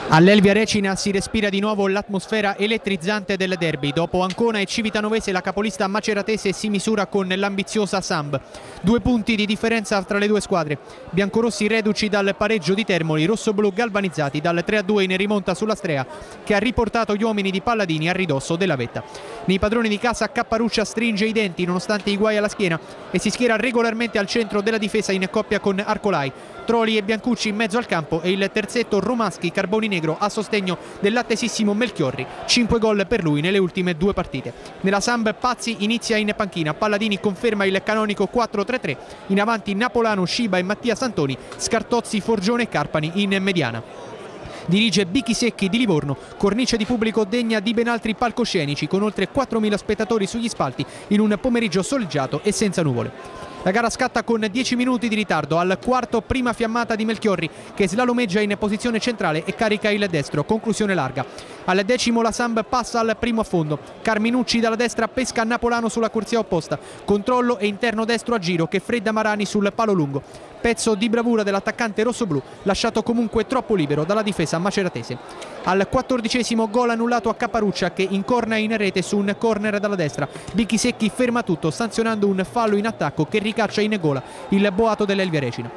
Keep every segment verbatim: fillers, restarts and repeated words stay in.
All'Elvia Recina si respira di nuovo l'atmosfera elettrizzante del derby. Dopo Ancona e Civitanovese la capolista maceratese si misura con l'ambiziosa Samb. Due punti di differenza tra le due squadre. Biancorossi reduci dal pareggio di Termoli, rossoblù galvanizzati dal tre a due in rimonta sulla Strea, che ha riportato gli uomini di Palladini a ridosso della vetta. Nei padroni di casa Capparuccia stringe i denti nonostante i guai alla schiena e si schiera regolarmente al centro della difesa in coppia con Arcolai. Troli e Biancucci in mezzo al campo e il terzetto Romaschi Carboni Negro a sostegno dell'attesissimo Melchiorri. cinque gol per lui nelle ultime due partite. Nella Samb Pazzi inizia in panchina, Palladini conferma il canonico quattro tre tre, in avanti Napolano, Sciba e Mattia Santoni, Scartozzi, Forgione e Carpani in mediana. Dirige Bichi Secchi di Livorno, cornice di pubblico degna di ben altri palcoscenici con oltre quattromila spettatori sugli spalti in un pomeriggio soleggiato e senza nuvole. La gara scatta con dieci minuti di ritardo, al quarto prima fiammata di Melchiorri che slalomeggia in posizione centrale e carica il destro, conclusione larga. Al decimo la Samb passa al primo affondo, Carminucci dalla destra pesca Napolano sulla corsia opposta, controllo e interno destro a giro che fredda Marani sul palo lungo. Pezzo di bravura dell'attaccante rossoblù, lasciato comunque troppo libero dalla difesa maceratese. Al quattordicesimo gol annullato a Capparuccia che incorna in rete su un corner dalla destra. Bichi Secchi ferma tutto sanzionando un fallo in attacco che ricaccia in gola il boato dell'Elvia Recina.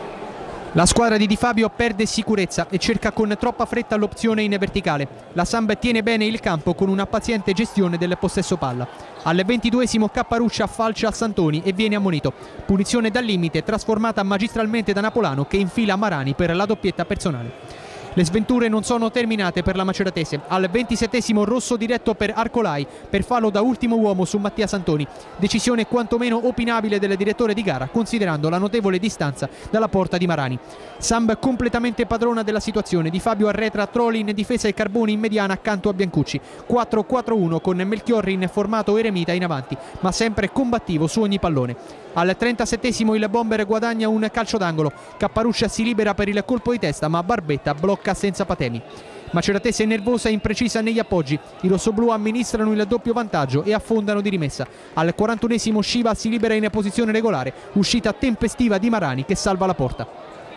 La squadra di Di Fabio perde sicurezza e cerca con troppa fretta l'opzione in verticale. La Samb tiene bene il campo con una paziente gestione del possesso palla. Al ventiduesimo Capparuccia falcia a Santoni e viene ammonito. Punizione dal limite trasformata magistralmente da Napolano che infila Marani per la doppietta personale. Le sventure non sono terminate per la maceratese. Al ventisettesimo rosso diretto per Arcolai per fallo da ultimo uomo su Mattia Santoni. Decisione quantomeno opinabile del direttore di gara considerando la notevole distanza dalla porta di Marani. Samb completamente padrona della situazione. Di Fabio arretra Troli in difesa e Carboni in mediana accanto a Biancucci. quattro quattro uno con Melchiorri in formato eremita in avanti ma sempre combattivo su ogni pallone. Al trentasettesimo il bomber guadagna un calcio d'angolo. Capparuccia si libera per il colpo di testa ma Barbetta blocca senza patemi. Maceratese è nervosa e imprecisa negli appoggi. I rossoblù amministrano il doppio vantaggio e affondano di rimessa. Al quarantunesimo Sciva si libera in posizione regolare. Uscita tempestiva di Marani che salva la porta.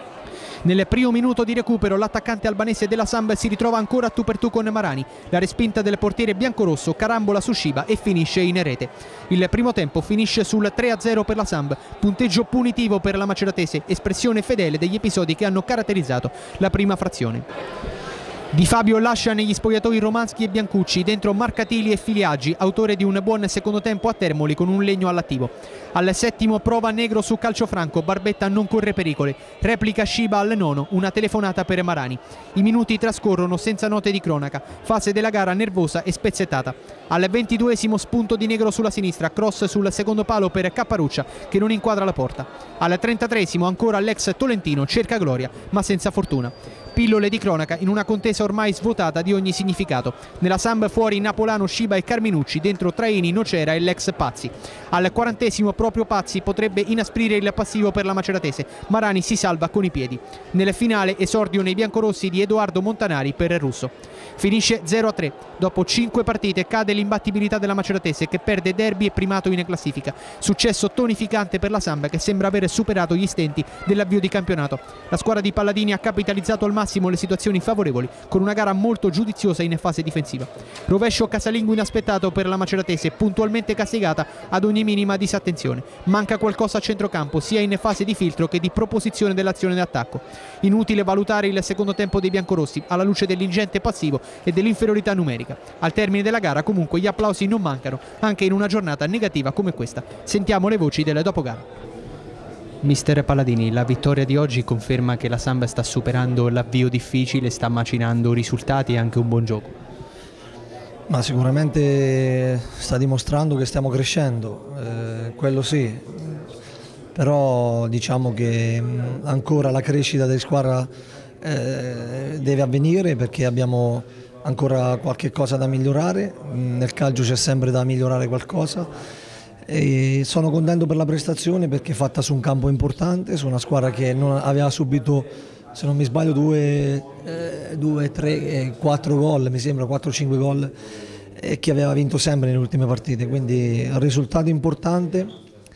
Nel primo minuto di recupero l'attaccante albanese della Samb si ritrova ancora a tu per tu con Marani. La respinta del portiere biancorosso carambola su Sciba e finisce in rete. Il primo tempo finisce sul tre a zero per la Samb, punteggio punitivo per la maceratese, espressione fedele degli episodi che hanno caratterizzato la prima frazione. Di Fabio lascia negli spogliatoi Romanschi e Biancucci, dentro Marcatili e Filiaggi, autore di un buon secondo tempo a Termoli con un legno all'attivo. Al settimo prova Negro su calcio franco, Barbetta non corre pericoli, replica Sciba al nono, una telefonata per Marani. I minuti trascorrono senza note di cronaca, fase della gara nervosa e spezzettata. Al ventiduesimo spunto di Negro sulla sinistra, cross sul secondo palo per Capparuccia che non inquadra la porta. Al trentatreesimo ancora l'ex Tolentino cerca gloria ma senza fortuna. Pillole di cronaca in una contesa ormai svuotata di ogni significato. Nella Samb fuori Napolano, Sciba e Carminucci, dentro Traini, Nocera e l'ex Pazzi. Al quarantesimo proprio Pazzi potrebbe inasprire il passivo per la maceratese. Marani si salva con i piedi. Nel finale esordio nei biancorossi di Edoardo Montanari per il russo. Finisce zero a tre. Dopo cinque partite cade l'imbattibilità della maceratese che perde derby e primato in classifica. Successo tonificante per la Samb che sembra aver superato gli stenti dell'avvio di campionato. La squadra di Palladini ha capitalizzato al massimo le situazioni favorevoli con una gara molto giudiziosa in fase difensiva. Rovescio casalingo inaspettato per la maceratese, puntualmente castigata ad ogni minima disattenzione. Manca qualcosa a centrocampo sia in fase di filtro che di proposizione dell'azione d'attacco. Inutile valutare il secondo tempo dei biancorossi alla luce dell'ingente passivo e dell'inferiorità numerica. Al termine della gara comunque gli applausi non mancano anche in una giornata negativa come questa. Sentiamo le voci del dopogara. Mister Palladini, la vittoria di oggi conferma che la Samb sta superando l'avvio difficile, sta macinando risultati e anche un buon gioco. Ma sicuramente sta dimostrando che stiamo crescendo, eh, quello sì, però diciamo che ancora la crescita della squadra eh, deve avvenire perché abbiamo ancora qualche cosa da migliorare, nel calcio c'è sempre da migliorare qualcosa. E sono contento per la prestazione perché è fatta su un campo importante, su una squadra che non aveva subito, se non mi sbaglio, due, eh, due tre, eh, quattro gol, mi sembra quattro cinque gol, e che aveva vinto sempre nelle ultime partite, quindi un risultato importante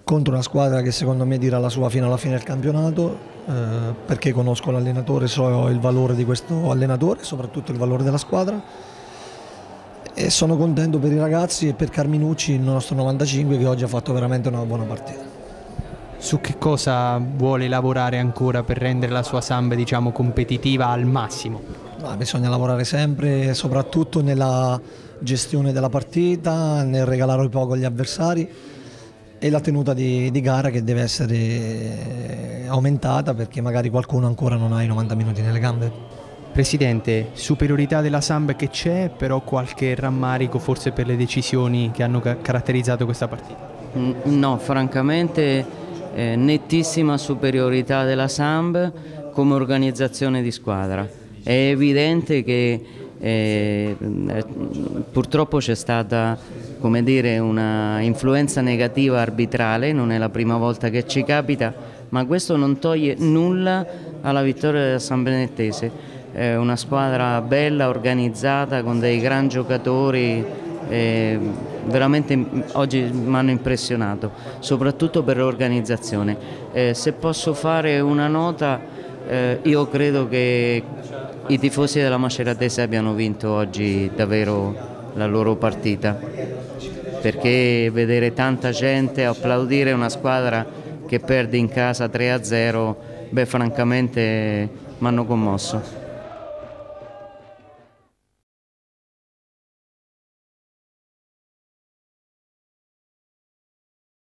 contro una squadra che secondo me dirà la sua fino alla fine del campionato, eh, perché conosco l'allenatore, so il valore di questo allenatore, soprattutto il valore della squadra, e sono contento per i ragazzi e per Carminucci, il nostro novantacinque, che oggi ha fatto veramente una buona partita. Su che cosa vuole lavorare ancora per rendere la sua Samb, diciamo, competitiva al massimo? No, bisogna lavorare sempre, soprattutto nella gestione della partita, nel regalare poco agli avversari, e la tenuta di, di gara che deve essere aumentata, perché magari qualcuno ancora non ha i novanta minuti nelle gambe. Presidente, superiorità della Samb che c'è, però qualche rammarico forse per le decisioni che hanno ca caratterizzato questa partita? No, francamente eh, nettissima superiorità della Samb come organizzazione di squadra. È evidente che eh, purtroppo c'è stata, come dire, una influenza negativa arbitrale, non è la prima volta che ci capita, ma questo non toglie nulla alla vittoria della Sambenettese. È una squadra bella, organizzata, con dei gran giocatori, eh, veramente oggi mi hanno impressionato, soprattutto per l'organizzazione. Eh, se posso fare una nota, eh, io credo che i tifosi della Maceratese abbiano vinto oggi davvero la loro partita, perché vedere tanta gente applaudire una squadra che perde in casa tre a zero, beh, francamente mi hanno commosso.